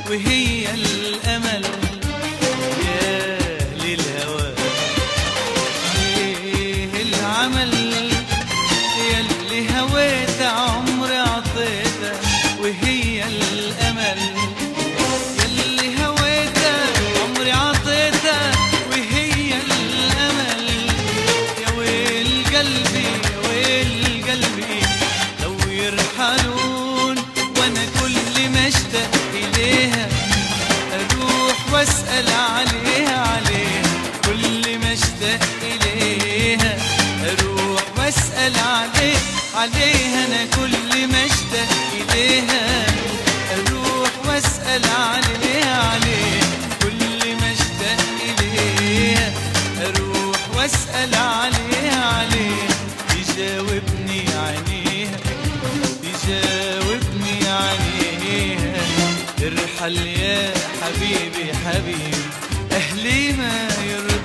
وهي الأمل. يا للهوى ايه العمل، ياللي هويته عمري عطيته وهي الأمل. ياللي هويته عمري عطيته وهي الأمل. يا ويل قلبي يا ويل قلبي لو يرحلون وانا كل ما اشتاق اليها اروح واسأل عليها عليها. كل ما اشتاق اليها اروح واسأل عليها. انا كل ما اشتاق اليها اروح واسأل عليها عليها. كل ما اشتاق اليها اروح واسأل عليها عليها. تجاوبني عينيها تجاوبني عينيها. ارحل يا حبيبي حبيبي أهلي ما يرضى